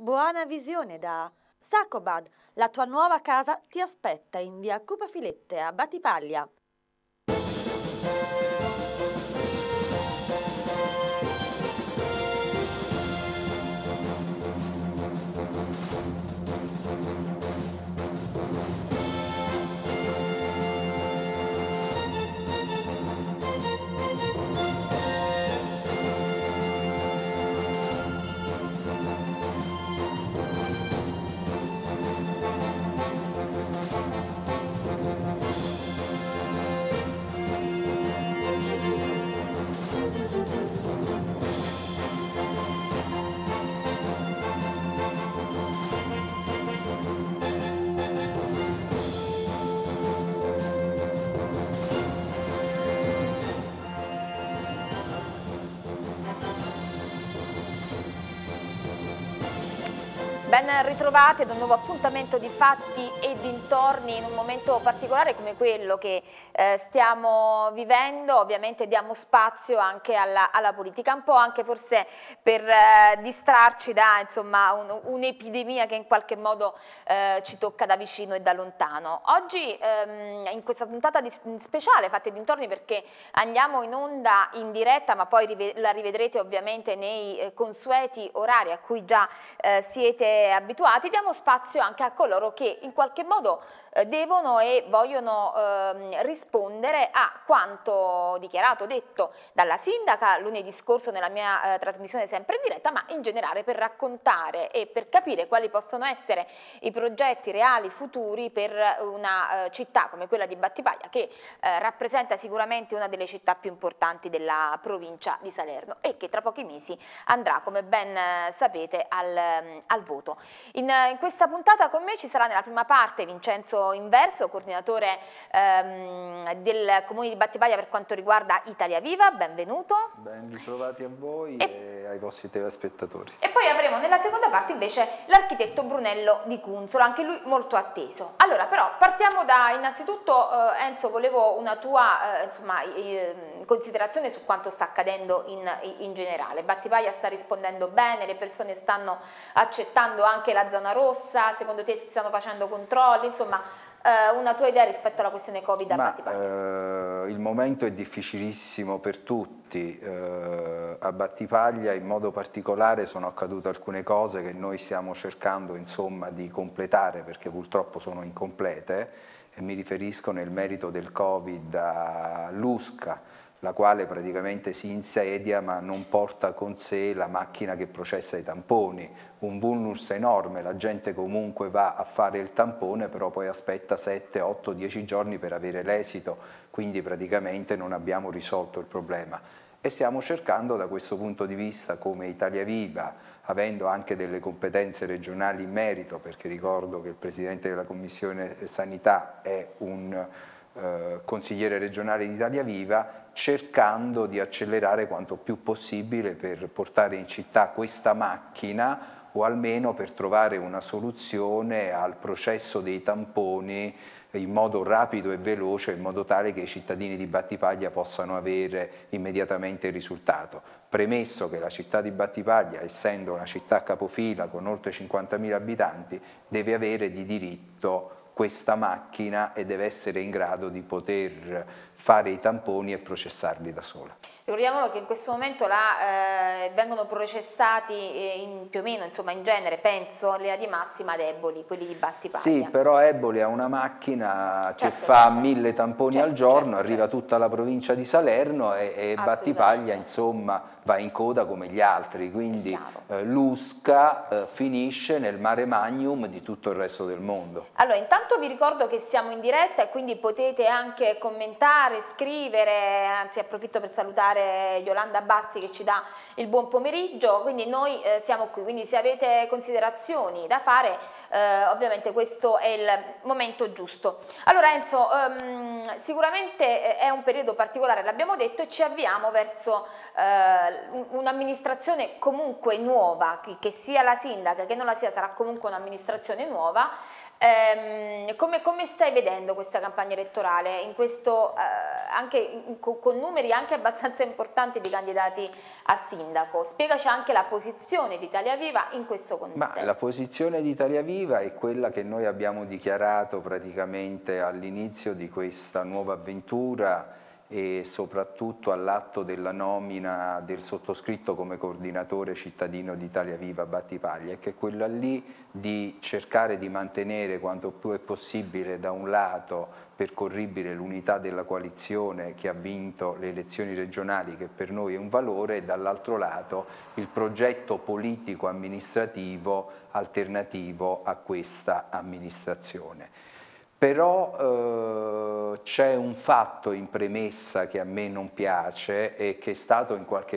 Buona visione da Sacobad, la tua nuova casa ti aspetta in via Cupa Filette a Battipaglia. Ben ritrovati ad un nuovo appuntamento di Fatti e dintorni in un momento particolare come quello che stiamo vivendo. Ovviamente diamo spazio anche alla politica, un po' anche forse per distrarci da un'epidemia che in qualche modo ci tocca da vicino e da lontano. Oggi in questa puntata speciale Fatti e dintorni, perché andiamo in onda in diretta, ma poi la rivedrete ovviamente nei consueti orari a cui già siete abituati, diamo spazio anche a coloro che in qualche modo devono e vogliono rispondere a quanto dichiarato, detto dalla sindaca lunedì scorso nella mia trasmissione sempre in diretta, ma in generale per raccontare e per capire quali possono essere i progetti reali futuri per una città come quella di Battipaglia, che rappresenta sicuramente una delle città più importanti della provincia di Salerno e che tra pochi mesi andrà, come ben sapete, al voto. In questa puntata con me ci sarà nella prima parte Vincenzo Inverso, coordinatore del Comune di Battipaglia per quanto riguarda Italia Viva, benvenuto. Ben ritrovati a voi e ai vostri telespettatori. E poi avremo nella seconda parte invece l'architetto Brunello Di Cunzolo, anche lui molto atteso. Allora però partiamo da innanzitutto Enzo, volevo una tua considerazione su quanto sta accadendo in generale. Battipaglia sta rispondendo bene, le persone stanno accettando anche la zona rossa, secondo te si stanno facendo controlli, insomma una tua idea rispetto alla questione Covid a Battipaglia? Il momento è difficilissimo per tutti, a Battipaglia in modo particolare sono accadute alcune cose che noi stiamo cercando di completare perché purtroppo sono incomplete e mi riferisco nel merito del Covid a Lusca, la quale praticamente si insedia ma non porta con sé la macchina che processa i tamponi, un vulnus enorme, la gente comunque va a fare il tampone però poi aspetta 7, 8, 10 giorni per avere l'esito, quindi praticamente non abbiamo risolto il problema e stiamo cercando da questo punto di vista come Italia Viva, avendo anche delle competenze regionali in merito, perché ricordo che il Presidente della Commissione Sanità è un consigliere regionale di Italia Viva, cercando di accelerare quanto più possibile per portare in città questa macchina o almeno per trovare una soluzione al processo dei tamponi in modo rapido e veloce, in modo tale che i cittadini di Battipaglia possano avere immediatamente il risultato. Premesso che la città di Battipaglia, essendo una città capofila con oltre 50.000 abitanti, deve avere di diritto questa macchina e deve essere in grado di poter fare i tamponi e processarli da sola. Ricordiamolo che in questo momento vengono processati più o meno, in genere, penso, in linea di massima ad Eboli, quelli di Battipaglia. Sì, però Eboli ha una macchina che fa 1000 tamponi al giorno, arriva tutta la provincia di Salerno e Battipaglia va in coda come gli altri, quindi Lusca finisce nel mare magnum di tutto il resto del mondo. Allora, intanto vi ricordo che siamo in diretta e quindi potete anche commentare, scrivere, anzi approfitto per salutare Yolanda Bassi che ci dà il buon pomeriggio, quindi noi siamo qui, quindi se avete considerazioni da fare ovviamente questo è il momento giusto. Allora Enzo, sicuramente è un periodo particolare, l'abbiamo detto, e ci avviamo verso un'amministrazione comunque nuova, che sia la sindaca che non la sia, sarà comunque un'amministrazione nuova. Come stai vedendo questa campagna elettorale, in questo, anche con numeri anche abbastanza importanti di candidati a sindaco? Spiegaci anche la posizione di Italia Viva in questo contesto. Ma la posizione di Italia Viva è quella che noi abbiamo dichiarato praticamente all'inizio di questa nuova avventura e soprattutto all'atto della nomina del sottoscritto come coordinatore cittadino di Italia Viva Battipaglia, che è quella lì di cercare di mantenere quanto più è possibile da un lato percorribile l'unità della coalizione che ha vinto le elezioni regionali, che per noi è un valore, e dall'altro lato il progetto politico amministrativo alternativo a questa amministrazione. Però c'è un fatto in premessa che a me non piace e che è stato in qualche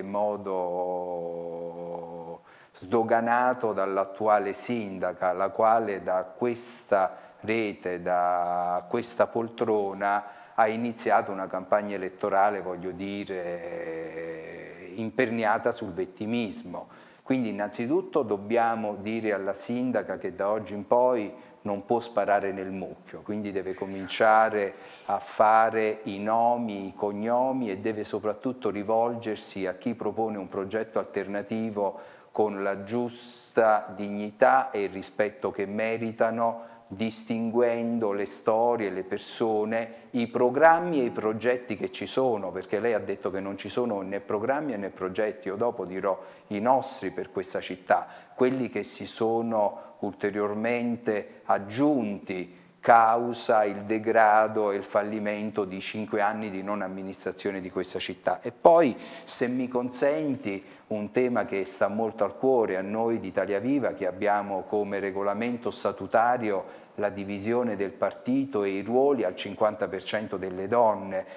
modo sdoganato dall'attuale sindaca, la quale da questa rete, da questa poltrona ha iniziato una campagna elettorale, voglio dire, imperniata sul vittimismo. Quindi innanzitutto dobbiamo dire alla sindaca che da oggi in poi non può sparare nel mucchio, quindi deve cominciare a fare i nomi, i cognomi e deve soprattutto rivolgersi a chi propone un progetto alternativo con la giusta dignità e il rispetto che meritano, distinguendo le storie, le persone, i programmi e i progetti che ci sono, perché lei ha detto che non ci sono né programmi né progetti, io dopo dirò i nostri per questa città, quelli che si sono ulteriormente aggiunti causa il degrado e il fallimento di 5 anni di non amministrazione di questa città. E poi, se mi consenti, un tema che sta molto al cuore a noi di Italia Viva, che abbiamo come regolamento statutario la divisione del partito e i ruoli al 50% delle donne,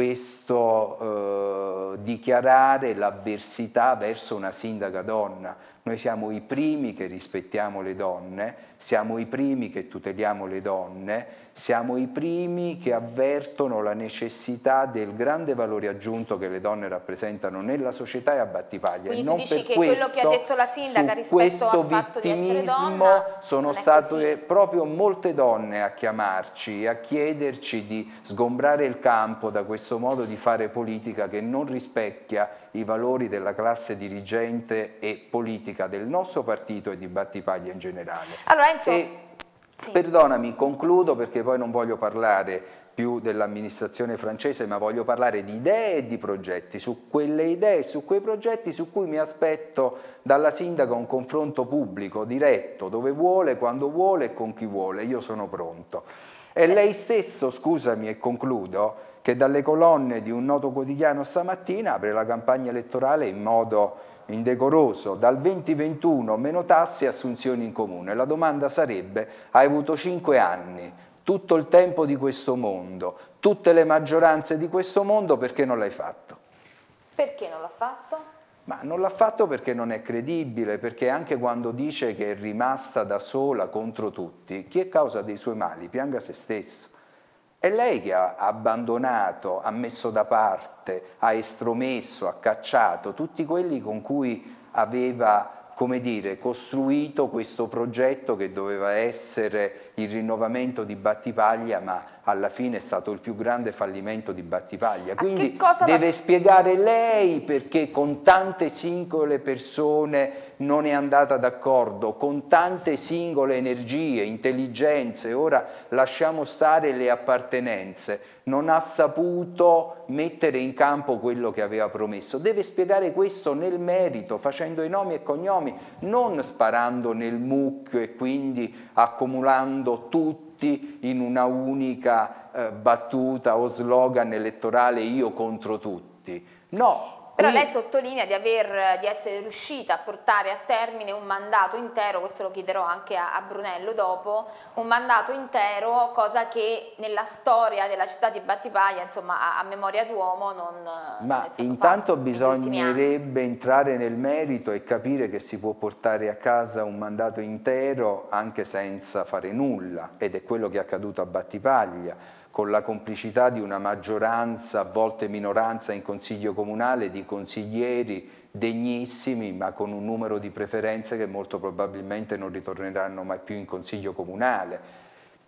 questo dichiarare l'avversità verso una sindaca donna. Noi siamo i primi che rispettiamo le donne, siamo i primi che tuteliamo le donne, siamo i primi che avvertono la necessità del grande valore aggiunto che le donne rappresentano nella società e a Battipaglia. Quindi e non tu dici per che questo, quello che ha detto la sindaca rispetto al fatto di essere donna sono state proprio molte donne a chiamarci, a chiederci di sgombrare il campo da questo modo di fare politica che non rispecchia i valori della classe dirigente e politica del nostro partito e di Battipaglia in generale. Allora, Enzo, sì. Perdonami, concludo perché poi non voglio parlare più dell'amministrazione francese, ma voglio parlare di idee e di progetti, su quelle idee, su quei progetti su cui mi aspetto dalla sindaca un confronto pubblico, diretto, dove vuole, quando vuole e con chi vuole, io sono pronto. E lei stesso, scusami e concludo, che dalle colonne di un noto quotidiano stamattina apre la campagna elettorale in modo indecoroso, dal 2021 meno tasse e assunzioni in comune. La domanda sarebbe: hai avuto 5 anni, tutto il tempo di questo mondo, tutte le maggioranze di questo mondo, perché non l'hai fatto? Perché non l'ha fatto? Ma non l'ha fatto perché non è credibile, perché anche quando dice che è rimasta da sola contro tutti, chi è causa dei suoi mali pianga se stesso. È lei che ha abbandonato, ha messo da parte, ha estromesso, ha cacciato tutti quelli con cui aveva, come dire, costruito questo progetto che doveva essere il rinnovamento di Battipaglia, ma alla fine è stato il più grande fallimento di Battipaglia. Quindi deve spiegare lei perché con tante singole persone non è andata d'accordo, con tante singole energie, intelligenze, ora lasciamo stare le appartenenze, non ha saputo mettere in campo quello che aveva promesso. Deve spiegare questo nel merito, facendo i nomi e cognomi, non sparando nel mucchio e quindi accumulando tutti in una unica battuta o slogan elettorale: io contro tutti. No. Però lei sottolinea di essere riuscita a portare a termine un mandato intero, questo lo chiederò anche a Brunello dopo, un mandato intero, cosa che nella storia della città di Battipaglia, insomma, a memoria d'uomo non Ma è stato intanto fatto bisognerebbe entrare nel merito e capire che si può portare a casa un mandato intero anche senza fare nulla, ed è quello che è accaduto a Battipaglia, con la complicità di una maggioranza, a volte minoranza in consiglio comunale, di consiglieri degnissimi, ma con un numero di preferenze che molto probabilmente non ritorneranno mai più in consiglio comunale.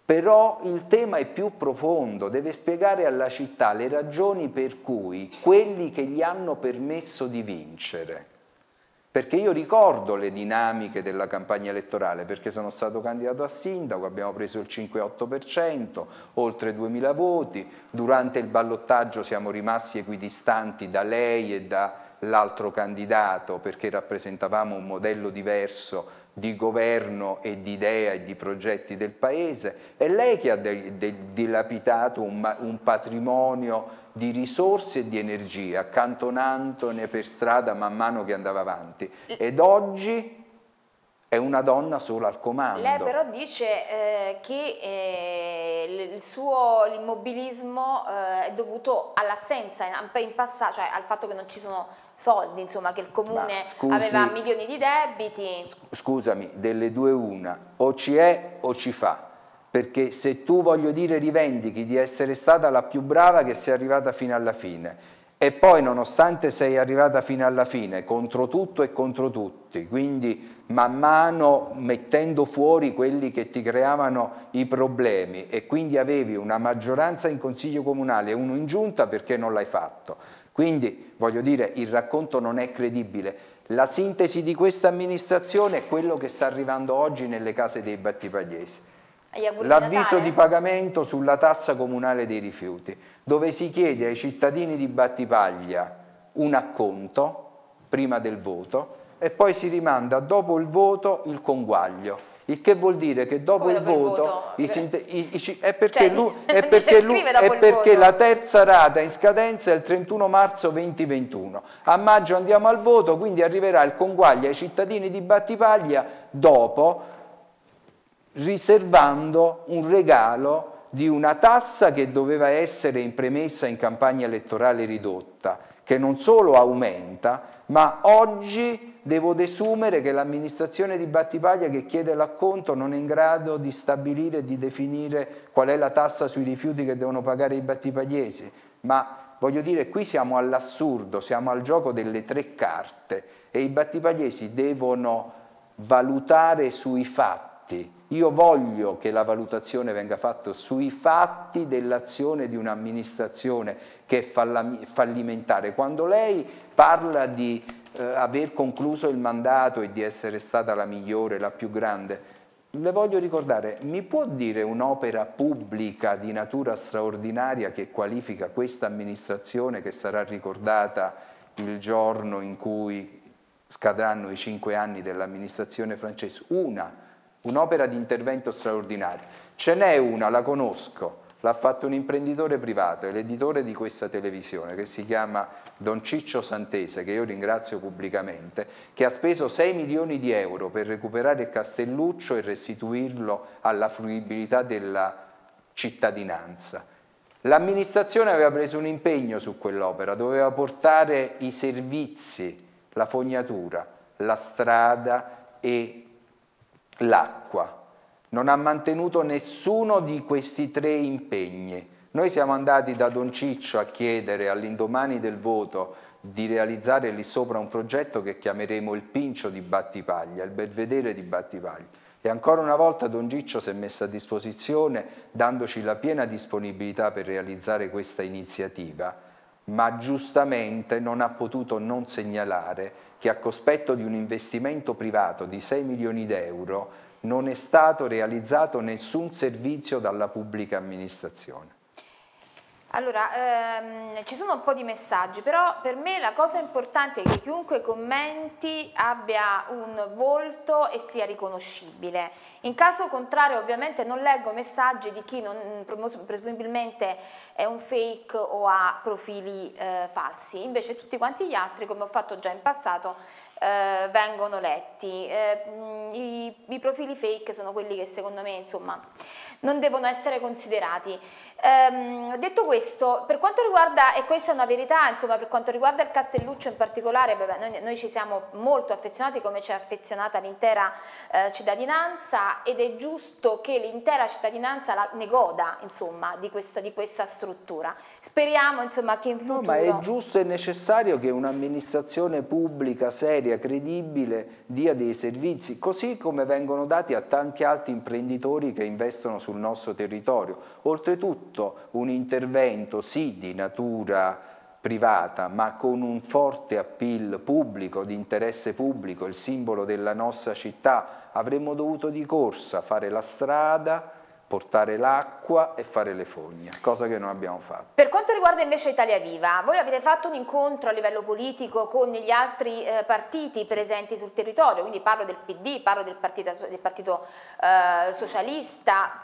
Però il tema è più profondo, deve spiegare alla città le ragioni per cui quelli che gli hanno permesso di vincere, perché io ricordo le dinamiche della campagna elettorale, perché sono stato candidato a sindaco, abbiamo preso il 5,8%, oltre 2000 voti, durante il ballottaggio siamo rimasti equidistanti da lei e dall'altro candidato perché rappresentavamo un modello diverso di governo e di idea e di progetti del Paese. È lei che ha dilapidato un patrimonio di risorse e di energia, accantonandone per strada man mano che andava avanti. Ed oggi è una donna sola al comando. Lei però dice che il suo immobilismo è dovuto all'assenza in passato, cioè al fatto che non ci sono soldi, insomma, che il comune aveva milioni di debiti. Scusami, delle due una, o ci è o ci fa. Perché se tu, voglio dire, rivendichi di essere stata la più brava che sei arrivata fino alla fine e poi nonostante sei arrivata fino alla fine contro tutto e contro tutti, quindi man mano mettendo fuori quelli che ti creavano i problemi e quindi avevi una maggioranza in consiglio comunale e uno in giunta, perché non l'hai fatto? Quindi, voglio dire, il racconto non è credibile. La sintesi di questa amministrazione è quello che sta arrivando oggi nelle case dei battipagliesi. L'avviso di pagamento sulla tassa comunale dei rifiuti, dove si chiede ai cittadini di Battipaglia un acconto prima del voto e poi si rimanda dopo il voto il conguaglio, il che vuol dire che dopo il voto è perché la terza rata in scadenza è il 31 marzo 2021, a maggio andiamo al voto, quindi arriverà il conguaglio ai cittadini di Battipaglia dopo, riservando un regalo di una tassa che doveva essere in premessa in campagna elettorale ridotta, che non solo aumenta, ma oggi devo desumere che l'amministrazione di Battipaglia che chiede l'acconto non è in grado di stabilire e di definire qual è la tassa sui rifiuti che devono pagare i battipagliesi. Ma voglio dire, qui siamo all'assurdo, siamo al gioco delle tre carte e i battipagliesi devono valutare sui fatti. Io voglio che la valutazione venga fatta sui fatti dell'azione di un'amministrazione che è fallimentare. Quando lei parla di aver concluso il mandato e di essere stata la migliore, la più grande, le voglio ricordare, mi può dire un'opera pubblica di natura straordinaria che qualifica questa amministrazione, che sarà ricordata il giorno in cui scadranno i 5 anni dell'amministrazione francese? Un'opera di intervento straordinario. Ce n'è una, la conosco, l'ha fatto un imprenditore privato, è l'editore di questa televisione, che si chiama Don Ciccio Santese, che io ringrazio pubblicamente, che ha speso 6 milioni di euro per recuperare il Castelluccio e restituirlo alla fruibilità della cittadinanza. L'amministrazione aveva preso un impegno su quell'opera, doveva portare i servizi, la fognatura, la strada e l'acqua. Non ha mantenuto nessuno di questi 3 impegni. Noi siamo andati da Don Ciccio a chiedere all'indomani del voto di realizzare lì sopra un progetto che chiameremo il Pincio di Battipaglia, il Belvedere di Battipaglia. E ancora una volta Don Ciccio si è messo a disposizione dandoci la piena disponibilità per realizzare questa iniziativa, ma giustamente non ha potuto non segnalare che a cospetto di un investimento privato di 6 milioni di euro non è stato realizzato nessun servizio dalla pubblica amministrazione. Allora, ci sono un po' di messaggi, però per me la cosa importante è che chiunque commenti abbia un volto e sia riconoscibile. In caso contrario, ovviamente non leggo messaggi di chi presumibilmente è un fake o ha profili falsi, invece tutti quanti gli altri, come ho fatto già in passato, vengono letti. I profili fake sono quelli che secondo me, insomma, non devono essere considerati. Detto questo, per quanto riguarda, e questa è una verità, insomma, per quanto riguarda il Castelluccio in particolare, noi ci siamo molto affezionati, come ci è affezionata l'intera cittadinanza, ed è giusto che l'intera cittadinanza ne goda, insomma, di questa struttura. Speriamo, insomma, che in futuro... No, ma è giusto e necessario che un'amministrazione pubblica, seria, credibile, dia dei servizi, così come vengono dati a tanti altri imprenditori che investono sul sul nostro territorio. Oltretutto un intervento sì di natura privata, ma con un forte appeal pubblico, di interesse pubblico, il simbolo della nostra città. Avremmo dovuto di corsa fare la strada, portare l'acqua e fare le fogne, cosa che non abbiamo fatto. Per quanto riguarda invece Italia Viva, voi avete fatto un incontro a livello politico con gli altri partiti presenti sul territorio, quindi parlo del PD, parlo del partito Socialista,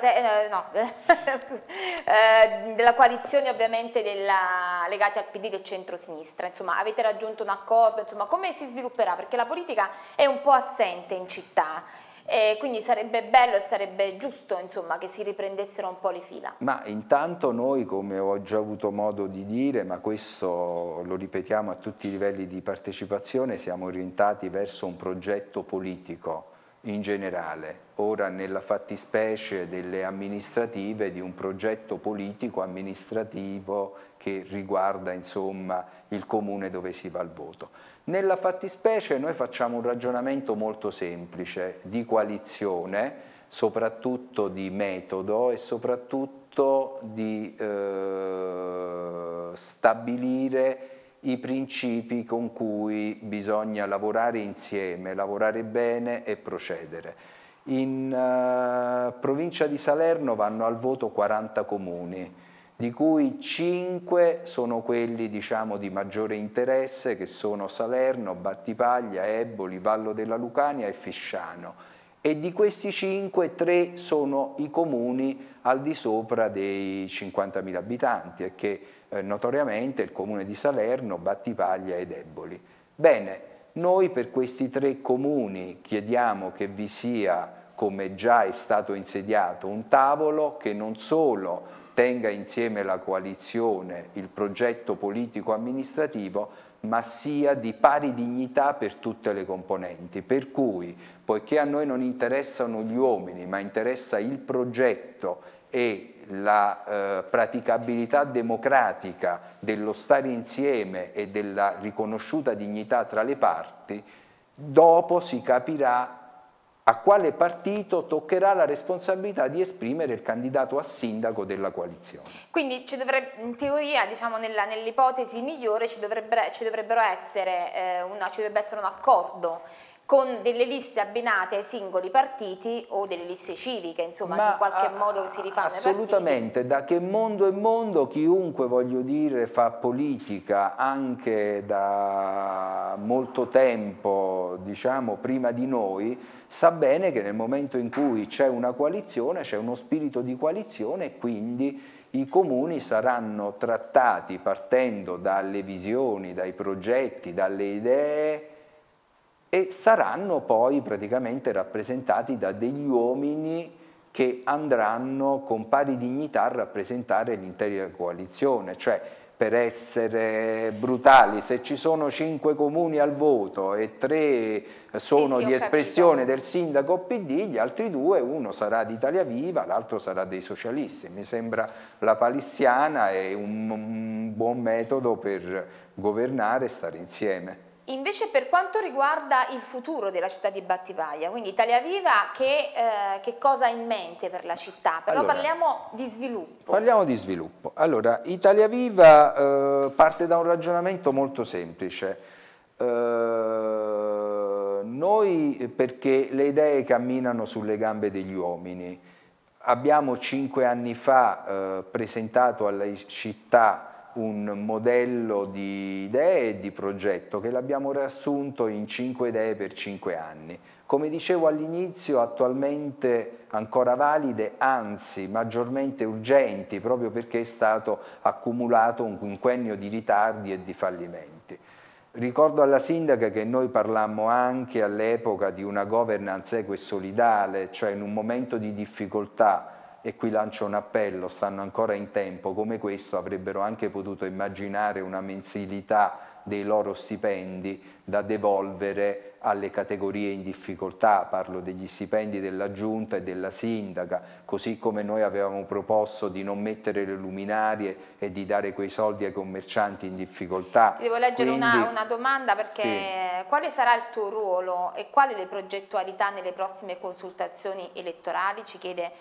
della coalizione ovviamente legata al PD del centro-sinistra. Insomma, avete raggiunto un accordo, insomma, come si svilupperà? Perché la politica è un po' assente in città. Quindi sarebbe bello e sarebbe giusto, insomma, che si riprendessero un po' le fila. Ma intanto noi, come ho già avuto modo di dire, ma questo lo ripetiamo a tutti i livelli di partecipazione, siamo orientati verso un progetto politico in generale, ora nella fattispecie delle amministrative di un progetto politico amministrativo che riguarda insomma il comune dove si va al voto. Nella fattispecie noi facciamo un ragionamento molto semplice di coalizione, soprattutto di metodo e soprattutto di stabilire i principi con cui bisogna lavorare insieme, lavorare bene e procedere. In provincia di Salerno vanno al voto 40 comuni, di cui 5 sono quelli diciamo di maggiore interesse, che sono Salerno, Battipaglia, Eboli, Vallo della Lucania e Fisciano, e di questi 5, 3 sono i comuni al di sopra dei 50.000 abitanti e che notoriamente il comune di Salerno, Battipaglia ed Eboli. Bene, noi per questi 3 comuni chiediamo che vi sia, come già è stato insediato, un tavolo che non solo tenga insieme la coalizione, il progetto politico-amministrativo, ma sia di pari dignità per tutte le componenti. Per cui, poiché a noi non interessano gli uomini, ma interessa il progetto e la praticabilità democratica dello stare insieme e della riconosciuta dignità tra le parti, dopo si capirà a quale partito toccherà la responsabilità di esprimere il candidato a sindaco della coalizione. Quindi in teoria, diciamo nell'ipotesi migliore, ci dovrebbe essere un accordo con delle liste abbinate ai singoli partiti o delle liste civiche, insomma, che in qualche modo si rifanno. Assolutamente, da che mondo è mondo, chiunque, voglio dire, fa politica anche da molto tempo, diciamo, prima di noi, sa bene che nel momento in cui c'è una coalizione, c'è uno spirito di coalizione e quindi i comuni saranno trattati partendo dalle visioni, dai progetti, dalle idee, e saranno poi praticamente rappresentati da degli uomini che andranno con pari dignità a rappresentare l'intera coalizione. Cioè, per essere brutali, se ci sono 5 comuni al voto e 3 sono di espressione del sindaco PD, gli altri 2, uno sarà di Italia Viva, l'altro sarà dei socialisti. Mi sembra la palissiana e un buon metodo per governare e stare insieme. Invece per quanto riguarda il futuro della città di Battipaglia, quindi Italia Viva che cosa ha in mente per la città? Però allora, parliamo di sviluppo. Parliamo di sviluppo. Allora, Italia Viva parte da un ragionamento molto semplice. Noi, perché le idee camminano sulle gambe degli uomini, abbiamo 5 anni fa presentato alla città un modello di idee e di progetto che l'abbiamo riassunto in 5 idee per 5 anni. Come dicevo all'inizio, attualmente ancora valide, anzi maggiormente urgenti, proprio perché è stato accumulato un quinquennio di ritardi e di fallimenti. Ricordo alla sindaca che noi parlammo anche all'epoca di una governance equa e solidale, cioè in un momento di difficoltà, e qui lancio un appello, stanno ancora in tempo, come questo avrebbero anche potuto immaginare una mensilità dei loro stipendi da devolvere alle categorie in difficoltà, parlo degli stipendi della giunta e della sindaca, così come noi avevamo proposto di non mettere le luminarie e di dare quei soldi ai commercianti in difficoltà. Ti devo leggere una domanda, perché sì. Quale sarà il tuo ruolo e quali le progettualità nelle prossime consultazioni elettorali, ci chiede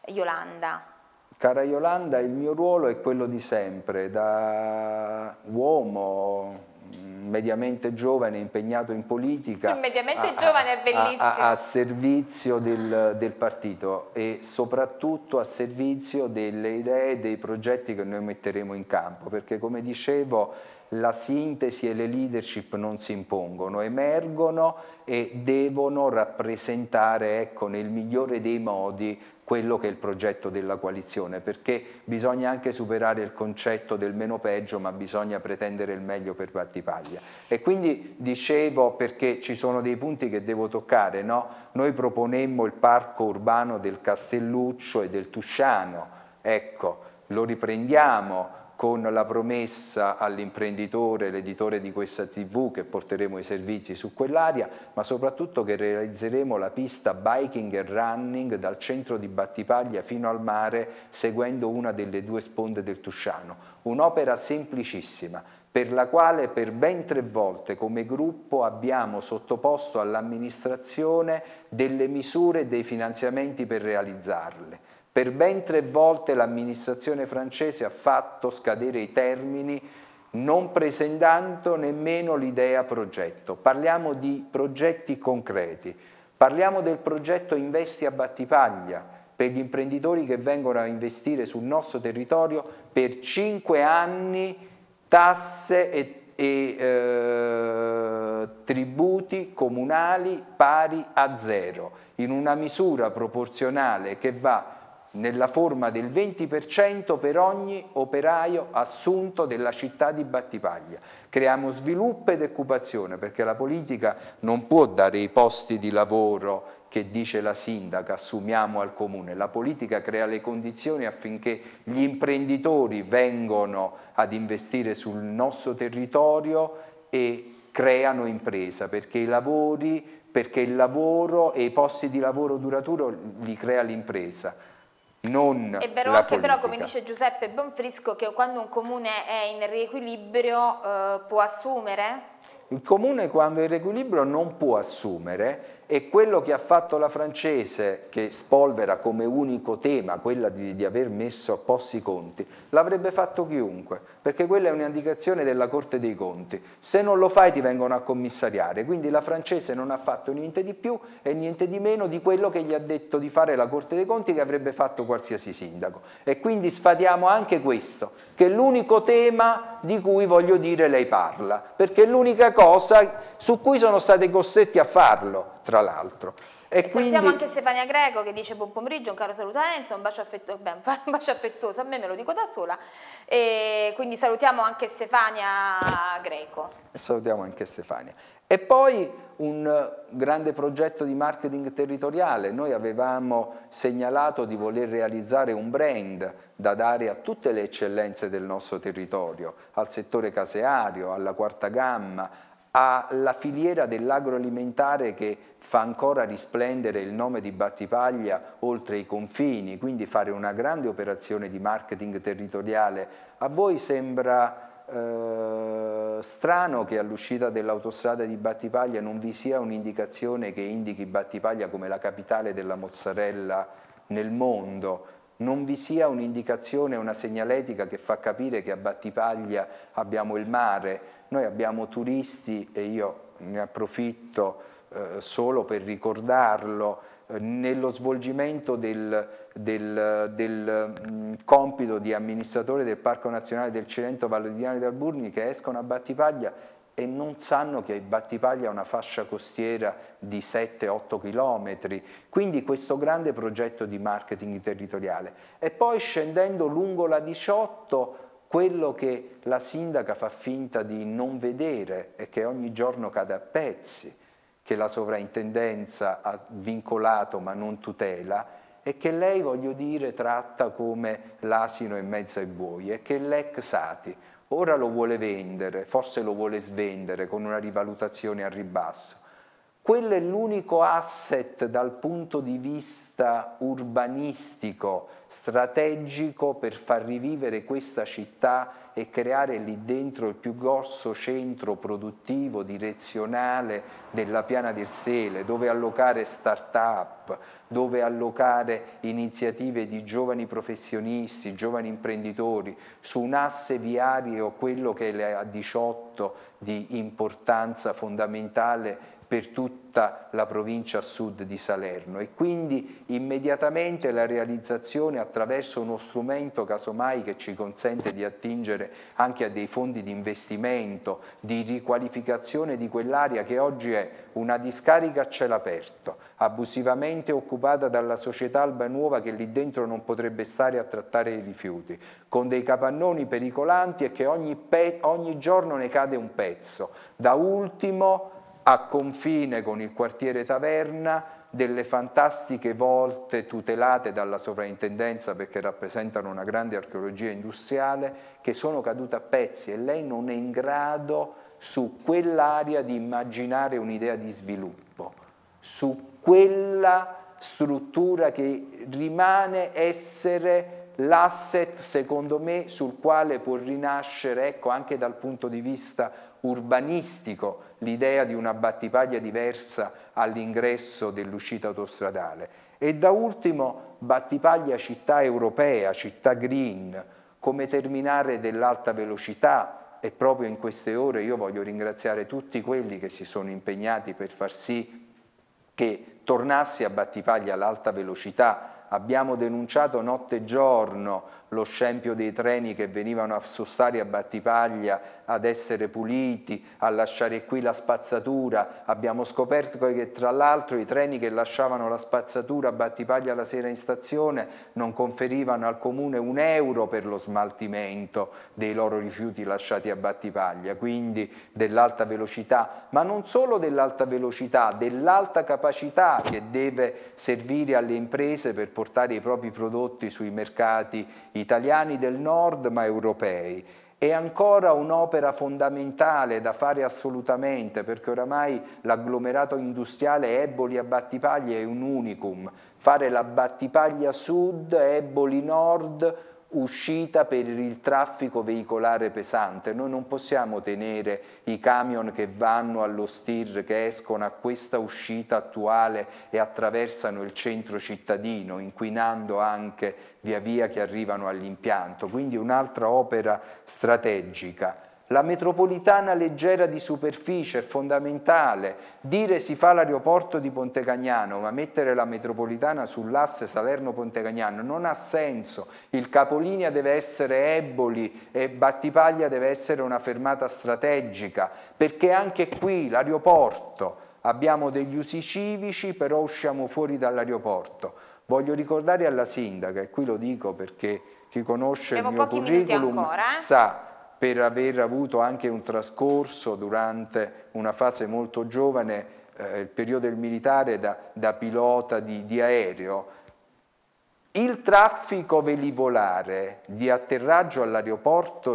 Iolanda? Cara Iolanda, il mio ruolo è quello di sempre, da uomo mediamente giovane impegnato in politica, mediamente giovane è bellissimo, a servizio del partito e soprattutto a servizio delle idee e dei progetti che noi metteremo in campo, perché come dicevo la sintesi e le leadership non si impongono, emergono e devono rappresentare, ecco, nel migliore dei modi quello che è il progetto della coalizione, perché bisogna anche superare il concetto del meno peggio, ma bisogna pretendere il meglio per Battipaglia. E quindi dicevo, perché ci sono dei punti che devo toccare, no? Noi proponemmo il parco urbano del Castelluccio e del Tusciano, ecco, lo riprendiamo con la promessa all'imprenditore, l'editore di questa TV, che porteremo i servizi su quell'area, ma soprattutto che realizzeremo la pista biking e running dal centro di Battipaglia fino al mare, seguendo una delle due sponde del Tusciano. Un'opera semplicissima, per la quale per ben 3 volte come gruppo abbiamo sottoposto all'amministrazione delle misure e dei finanziamenti per realizzarle. Per ben 3 volte l'amministrazione francese ha fatto scadere i termini non presentando nemmeno l'idea progetto. Parliamo di progetti concreti, parliamo del progetto Investi a Battipaglia per gli imprenditori che vengono a investire sul nostro territorio per 5 anni, tasse e tributi comunali pari a 0, in una misura proporzionale che va nella forma del 20% per ogni operaio assunto della città di Battipaglia. Creiamo sviluppo ed occupazione, perché la politica non può dare i posti di lavoro che dice la sindaca, assumiamo al comune. La politica crea le condizioni affinché gli imprenditori vengano ad investire sul nostro territorio e creano impresa, perché il lavoro e i posti di lavoro duraturo li crea l'impresa. È vero anche però, come dice Giuseppe Bonfrisco, che quando un comune è in riequilibrio può assumere? Il comune quando è in riequilibrio non può assumere, e quello che ha fatto la francese, che spolvera come unico tema quella di aver messo a posto i conti, l'avrebbe fatto chiunque, perché quella è un'indicazione della Corte dei Conti. Se non lo fai ti vengono a commissariare, quindi la francese non ha fatto niente di più e niente di meno di quello che gli ha detto di fare la Corte dei Conti, che avrebbe fatto qualsiasi sindaco. E quindi sfatiamo anche questo, che è l'unico tema di cui, voglio dire, lei parla, perché è l'unica cosa su cui sono stati costretti a farlo, tra l'altro. E salutiamo anche Stefania Greco che dice buon pomeriggio, un caro saluto a Enzo, un bacio affettuoso, a me lo dico da sola, e quindi salutiamo anche Stefania Greco. E salutiamo anche Stefania. E poi un grande progetto di marketing territoriale. Noi avevamo segnalato di voler realizzare un brand da dare a tutte le eccellenze del nostro territorio, al settore caseario, alla quarta gamma, alla filiera dell'agroalimentare che fa ancora risplendere il nome di Battipaglia oltre i confini, quindi fare una grande operazione di marketing territoriale. A voi sembra strano che all'uscita dell'autostrada di Battipaglia non vi sia un'indicazione che indichi Battipaglia come la capitale della mozzarella nel mondo? Non vi sia un'indicazione, una segnaletica che fa capire che a Battipaglia abbiamo il mare? Noi abbiamo turisti, e io ne approfitto solo per ricordarlo, nello svolgimento del compito di amministratore del Parco Nazionale del Cilento Valle di Diane d'Alburni, che escono a Battipaglia e non sanno che Battipaglia ha una fascia costiera di 7-8 chilometri, quindi questo grande progetto di marketing territoriale. E poi scendendo lungo la 18, quello che la sindaca fa finta di non vedere e che ogni giorno cade a pezzi, che la sovrintendenza ha vincolato ma non tutela, e che lei, voglio dire, tratta come l'asino in mezzo ai buoi, e che l'ex Ati ora lo vuole vendere, forse lo vuole svendere con una rivalutazione a ribasso. quello è l'unico asset dal punto di vista urbanistico, strategico per far rivivere questa città e creare lì dentro il più grosso centro produttivo, direzionale della Piana del Sele, dove allocare start-up, dove allocare iniziative di giovani professionisti, giovani imprenditori, su un asse viario, quello che è la A18 di importanza fondamentale per tutta la provincia a sud di Salerno, e quindi immediatamente la realizzazione attraverso uno strumento casomai che ci consente di attingere anche a dei fondi di investimento, di riqualificazione di quell'area che oggi è una discarica a cielo aperto, abusivamente occupata dalla società Albanuova che lì dentro non potrebbe stare a trattare i rifiuti, con dei capannoni pericolanti e che ogni giorno ne cade un pezzo. Da ultimo, a confine con il quartiere Taverna, delle fantastiche volte tutelate dalla sovrintendenza perché rappresentano una grande archeologia industriale, che sono cadute a pezzi, e lei non è in grado su quell'area di immaginare un'idea di sviluppo, su quella struttura che rimane essere l'asset, secondo me, sul quale può rinascere, ecco, anche dal punto di vista urbanistico, l'idea di una Battipaglia diversa all'ingresso dell'uscita autostradale. E da ultimo Battipaglia città europea, città green, come terminale dell'alta velocità, e proprio in queste ore io voglio ringraziare tutti quelli che si sono impegnati per far sì che tornasse a Battipaglia l'alta velocità. Abbiamo denunciato notte e giorno lo scempio dei treni che venivano a sostare a Battipaglia ad essere puliti, a lasciare qui la spazzatura. Abbiamo scoperto che tra l'altro i treni che lasciavano la spazzatura a Battipaglia la sera in stazione non conferivano al comune €1 per lo smaltimento dei loro rifiuti lasciati a Battipaglia, quindi dell'alta velocità, ma non solo dell'alta velocità, dell'alta capacità che deve servire alle imprese per portare i propri prodotti sui mercati italiani del nord ma europei. È ancora un'opera fondamentale da fare assolutamente, perché oramai l'agglomerato industriale Eboli a Battipaglia è un unicum. Fare la Battipaglia Sud, Eboli Nord, uscita per il traffico veicolare pesante. Noi non possiamo tenere i camion che vanno allo STIR, che escono a questa uscita attuale e attraversano il centro cittadino, inquinando anche via via che arrivano all'impianto. Quindi un'altra opera strategica. La metropolitana leggera di superficie è fondamentale. Dire si fa l'aeroporto di Pontecagnano, ma mettere la metropolitana sull'asse Salerno-Pontecagnano non ha senso. Il capolinea deve essere Eboli e Battipaglia deve essere una fermata strategica, perché anche qui l'aeroporto, abbiamo degli usi civici, però usciamo fuori dall'aeroporto. Voglio ricordare alla sindaca, e qui lo dico perché chi conosce il mio curriculum sa, per aver avuto anche un trascorso durante una fase molto giovane, il periodo del militare, da pilota di aereo, il traffico velivolare di atterraggio all'aeroporto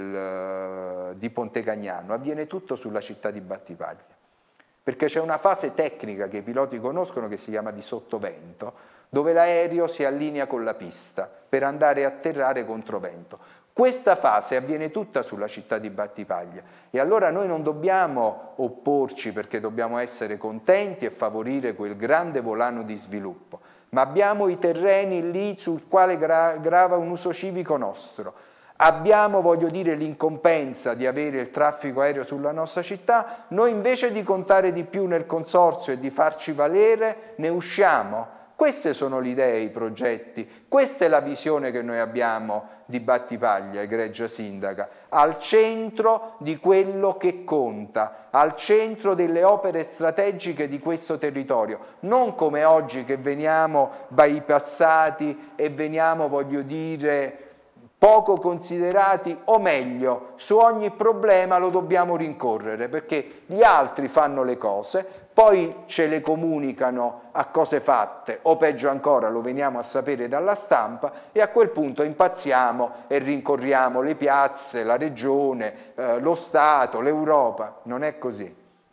di Pontecagnano avviene tutto sulla città di Battipaglia, perché c'è una fase tecnica che i piloti conoscono che si chiama di sottovento, dove l'aereo si allinea con la pista per andare a atterrare controvento. Questa fase avviene tutta sulla città di Battipaglia, e allora noi non dobbiamo opporci, perché dobbiamo essere contenti e favorire quel grande volano di sviluppo, ma abbiamo i terreni lì sul quale grava un uso civico nostro. Abbiamo, voglio dire, l'incombenza di avere il traffico aereo sulla nostra città. Noi invece di contare di più nel consorzio e di farci valere, ne usciamo. Queste sono le idee, i progetti, questa è la visione che noi abbiamo di Battipaglia, egregia sindaca, al centro di quello che conta, al centro delle opere strategiche di questo territorio, non come oggi che veniamo bypassati e veniamo, voglio dire, poco considerati, o meglio, su ogni problema lo dobbiamo rincorrere, perché gli altri fanno le cose, poi ce le comunicano a cose fatte, o peggio ancora lo veniamo a sapere dalla stampa, e a quel punto impazziamo e rincorriamo le piazze, la regione, lo Stato, l'Europa. Non è così.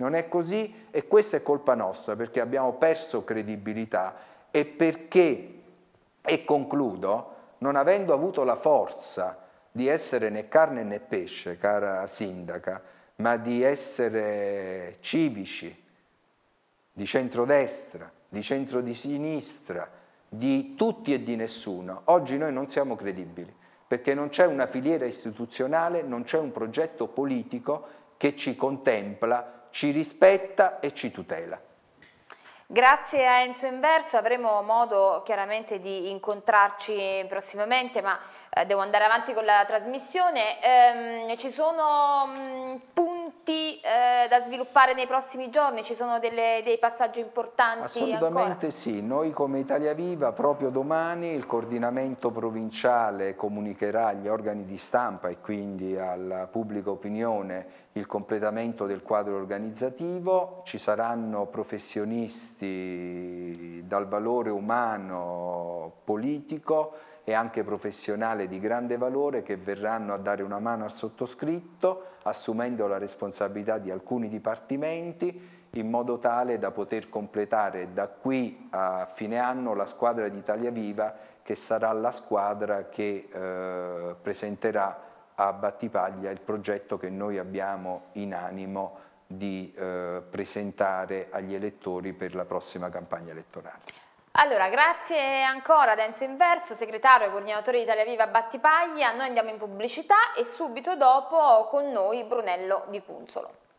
Non è così e questa è colpa nostra perché abbiamo perso credibilità e perché, e concludo, non avendo avuto la forza di essere né carne né pesce, cara sindaca, ma di essere civici, di centrodestra, di centro di sinistra, di tutti e di nessuno, oggi noi non siamo credibili, perché non c'è una filiera istituzionale, non c'è un progetto politico che ci contempla, ci rispetta e ci tutela. Grazie a Enzo Inverso, avremo modo chiaramente di incontrarci prossimamente, ma devo andare avanti con la trasmissione. Ci sono punti da sviluppare nei prossimi giorni? Ci sono dei passaggi importanti? Assolutamente ancora? sì, noi come Italia Viva proprio domani il coordinamento provinciale comunicherà agli organi di stampa e quindi alla pubblica opinione il completamento del quadro organizzativo, ci saranno professionisti dal valore umano, politico e anche professionale di grande valore che verranno a dare una mano al sottoscritto assumendo la responsabilità di alcuni dipartimenti in modo tale da poter completare da qui a fine anno la squadra di Italia Viva che sarà la squadra che presenterà a Battipaglia il progetto che noi abbiamo in animo di presentare agli elettori per la prossima campagna elettorale. Allora, grazie ancora ad Enzo Inverso, segretario e coordinatore di Italia Viva a Battipaglia. Noi andiamo in pubblicità e subito dopo con noi Brunello Di Cunzolo.